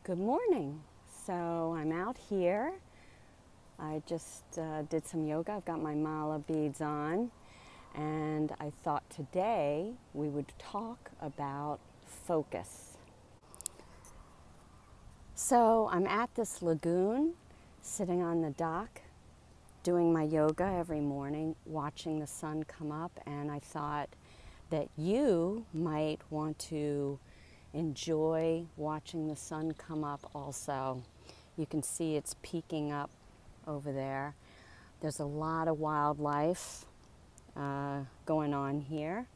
Good morning. So I'm out here. I just did some yoga. I've got my mala beads on, and I thought today we would talk about focus. So I'm at this lagoon, sitting on the dock, doing my yoga every morning, watching the sun come up, and I thought that you might want to enjoy watching the sun come up also. You can see it's peeking up over there. There's a lot of wildlife going on here.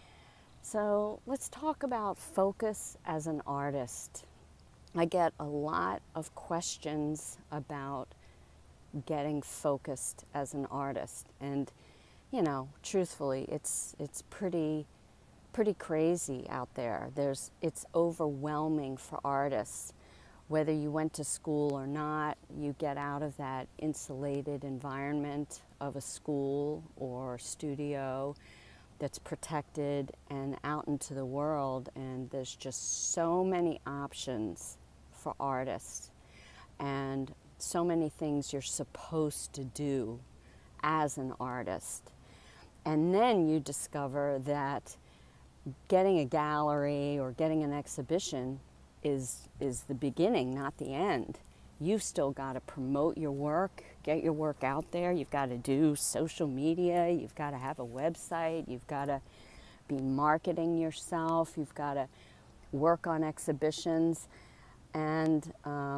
So let's talk about focus as an artist. I get a lot of questions about getting focused as an artist, and you know, truthfully, it's pretty crazy out there. It's overwhelming for artists. Whether you went to school or not, you get out of that insulated environment of a school or studio that's protected and out into the world, and there's just so many options for artists and so many things you're supposed to do as an artist. And then you discover that getting a gallery or getting an exhibition is the beginning, not the end. You've still got to promote your work, get your work out there. You've got to do social media. You've got to have a website. You've got to be marketing yourself. You've got to work on exhibitions. And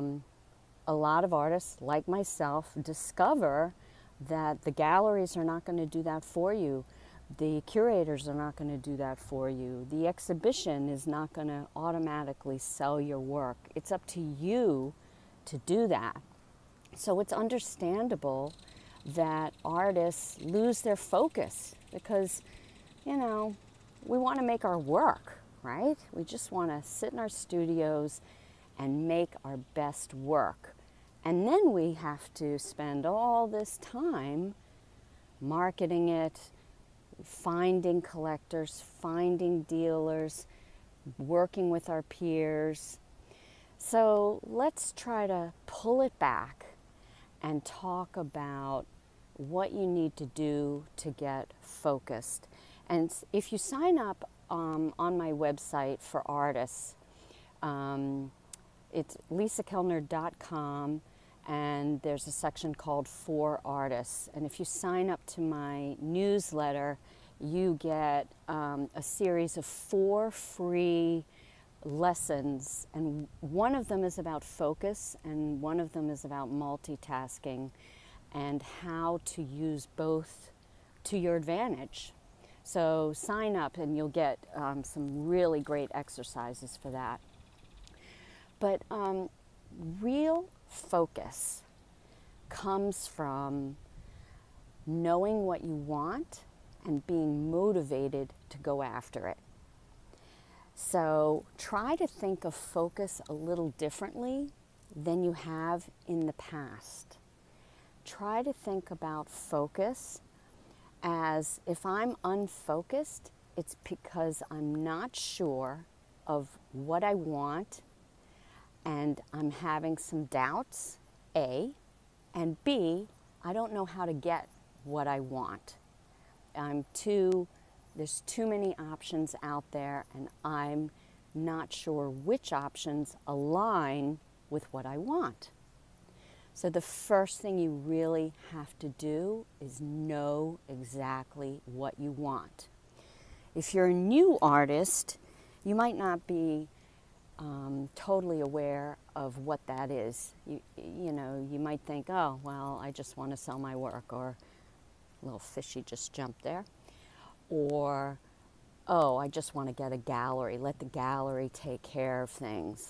a lot of artists, like myself, discover that the galleries are not going to do that for you. The curators are not going to do that for you. The exhibition is not going to automatically sell your work. It's up to you to do that. So it's understandable that artists lose their focus because, you know, we want to make our work, right? We just want to sit in our studios and make our best work. And then we have to spend all this time marketing it, finding collectors, finding dealers, working with our peers. So let's try to pull it back and talk about what you need to do to get focused. And if you sign up on my website for artists, it's lisakellner.com, and there's a section called For Artists. And if you sign up to my newsletter, you get a series of 4 free lessons, and one of them is about focus, and one of them is about multitasking and how to use both to your advantage. So sign up and you'll get some really great exercises for that. But real focus comes from knowing what you want and being motivated to go after it. So try to think of focus a little differently than you have in the past. Try to think about focus as if I'm unfocused, it's because I'm not sure of what I want, and I'm having some doubts, A, and B, I don't know how to get what I want. There's too many options out there, and I'm not sure which options align with what I want. So the first thing you really have to do is know exactly what you want. If you're a new artist, you might not be totally aware of what that is. You know, you might think, oh, well, I just want to sell my work, or a little fishy just jumped there. Or, oh, I just want to get a gallery. Let the gallery take care of things.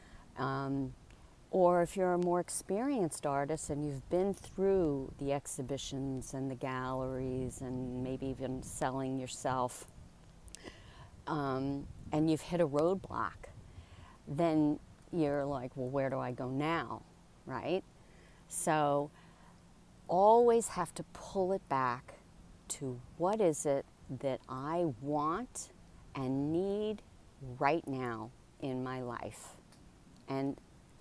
Or if you're a more experienced artist and you've been through the exhibitions and the galleries and maybe even selling yourself, and you've hit a roadblock, then you're like, well, where do I go now, right? So always have to pull it back to what is it that I want and need right now in my life. And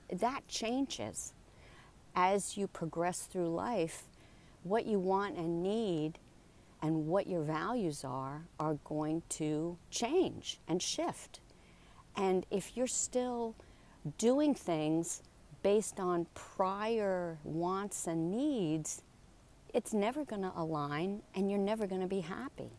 that changes. As you progress through life, what you want and need and what your values are going to change and shift. And if you're still doing things based on prior wants and needs, it's never going to align and you're never going to be happy.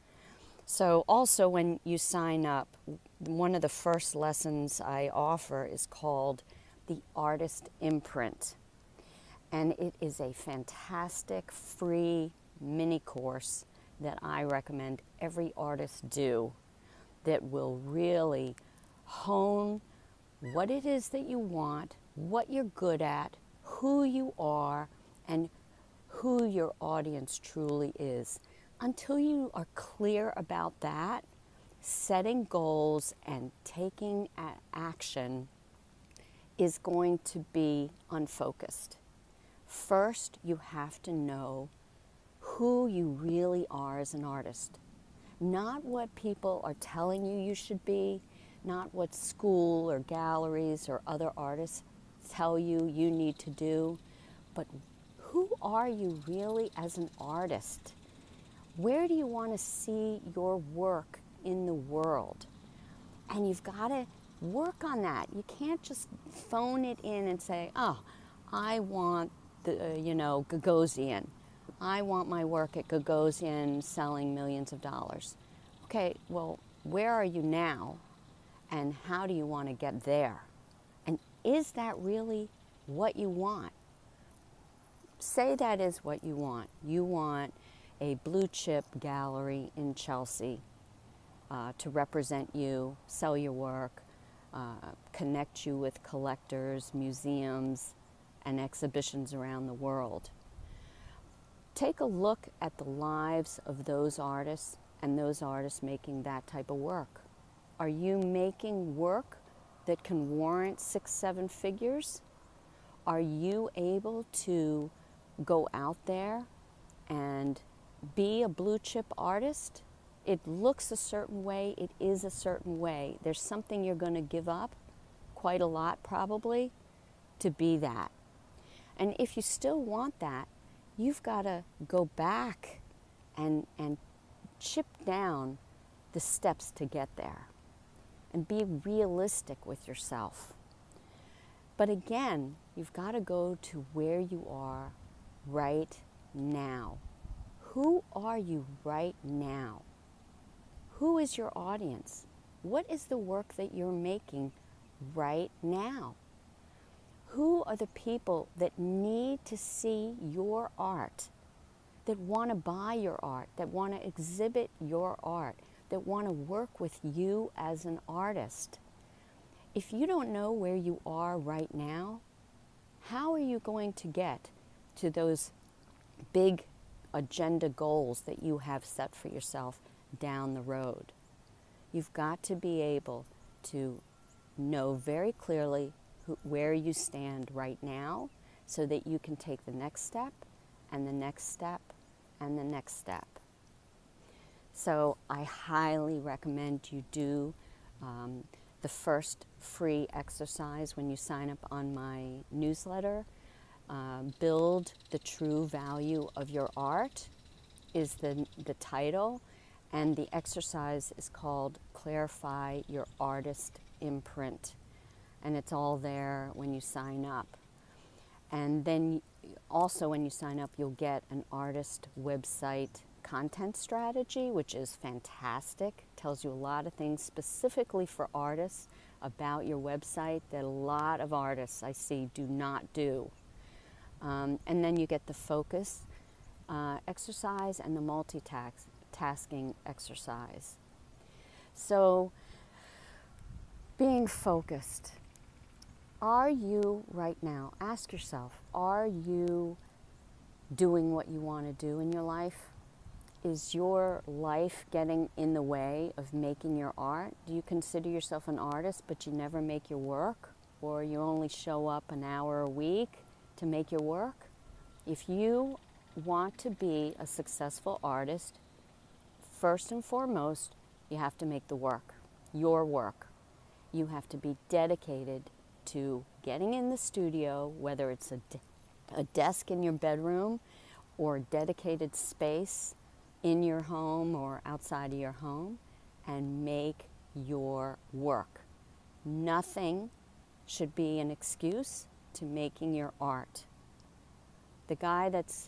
So also when you sign up, one of the first lessons I offer is called the Artist Imprint. And it is a fantastic free mini course that I recommend every artist do that will really hone what it is that you want, what you're good at, who you are, and who your audience truly is. Until you are clear about that, setting goals and taking action is going to be unfocused. First, you have to know who you really are as an artist. Not what people are telling you you should be, not what school or galleries or other artists tell you you need to do, but who are you really as an artist? Where do you want to see your work in the world? And you've got to work on that. You can't just phone it in and say, oh, I want Gagosian. I want my work at Gagosian selling millions of dollars. Okay, well, where are you now? And how do you want to get there? And is that really what you want? Say that is what you want. You want a blue chip gallery in Chelsea to represent you, sell your work, connect you with collectors, museums, and exhibitions around the world. Take a look at the lives of those artists and those artists making that type of work. Are you making work that can warrant 6, 7 figures? Are you able to go out there and be a blue chip artist? It looks a certain way, it is a certain way. There's something you're going to give up, quite a lot probably, to be that. And if you still want that, you've got to go back and chip down the steps to get there and be realistic with yourself. But again, you've got to go to where you are right now. Who are you right now? Who is your audience? What is the work that you're making right now? Who are the people that need to see your art, that want to buy your art, that want to exhibit your art, that want to work with you as an artist? If you don't know where you are right now, how are you going to get to those big agenda goals that you have set for yourself down the road? You've got to be able to know very clearly where you stand right now so that you can take the next step and the next step and the next step. So I highly recommend you do the first free exercise when you sign up on my newsletter. Build the True Value of Your Art is the title, and the exercise is called Clarify Your Artist Imprint. And it's all there when you sign up. And then also when you sign up, you'll get an artist website content strategy, which is fantastic. Tells you a lot of things specifically for artists about your website that a lot of artists I see do not do. And then you get the focus exercise and the multitasking exercise. So being focused. Are you right now, ask yourself, are you doing what you want to do in your life? Is your life getting in the way of making your art? Do you consider yourself an artist but you never make your work? Or you only show up an hour a week to make your work? If you want to be a successful artist, first and foremost, you have to make the work, your work. You have to be dedicated to getting in the studio, whether it's a desk in your bedroom or a dedicated space in your home or outside of your home, and make your work. Nothing should be an excuse to making your art. The guy that's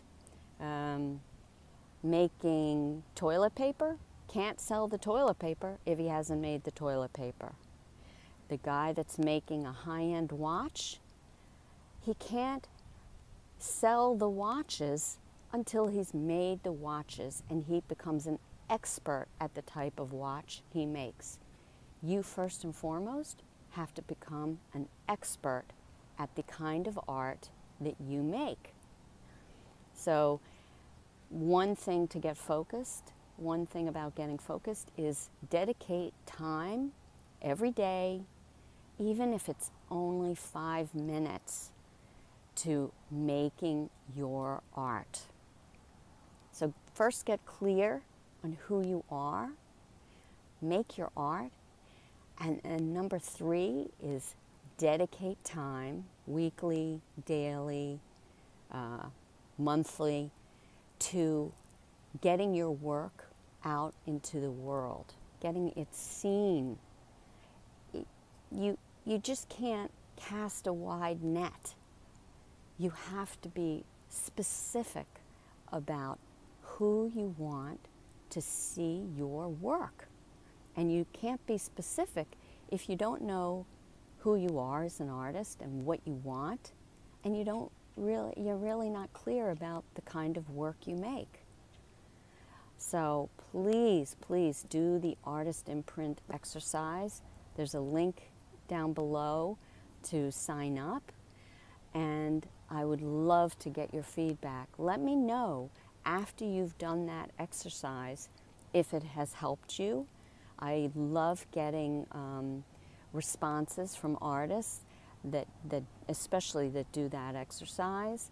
making toilet paper can't sell the toilet paper if he hasn't made the toilet paper. The guy that's making a high-end watch, he can't sell the watches until he's made the watches and he becomes an expert at the type of watch he makes. You first and foremost have to become an expert at the kind of art that you make. So one thing to get focused, one thing about getting focused is dedicate time every day, even if it's only 5 minutes, to making your art. So first get clear on who you are, make your art, and number 3 is dedicate time, weekly, daily, monthly, to getting your work out into the world, getting it seen. You just can't cast a wide net. You have to be specific about who you want to see your work. And you can't be specific if you don't know who you are as an artist and what you want, and you're really not clear about the kind of work you make. So please, please do the artist imprint exercise. There's a link down below to sign up, and I would love to get your feedback. Let me know after you've done that exercise if it has helped you. I love getting responses from artists that especially that do that exercise.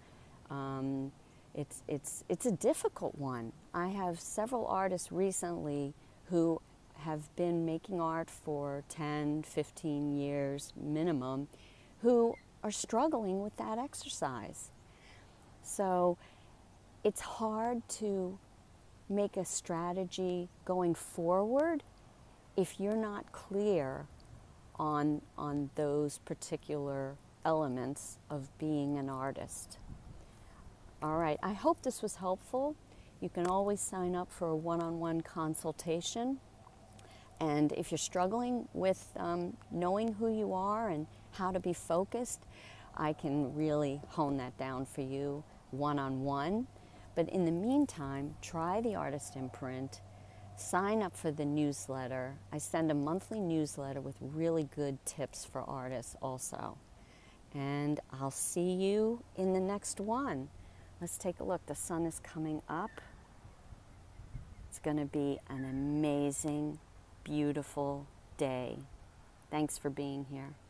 It's a difficult one. I have several artists recently who have been making art for 10, 15 years minimum, who are struggling with that exercise. So it's hard to make a strategy going forward if you're not clear on those particular elements of being an artist. All right, I hope this was helpful. You can always sign up for a one-on-one consultation. And if you're struggling with knowing who you are and how to be focused, I can really hone that down for you one-on-one. But in the meantime, try the Artist Imprint. Sign up for the newsletter. I send a monthly newsletter with really good tips for artists also. And I'll see you in the next one. Let's take a look. The sun is coming up. It's going to be an amazing, beautiful day. Thanks for being here.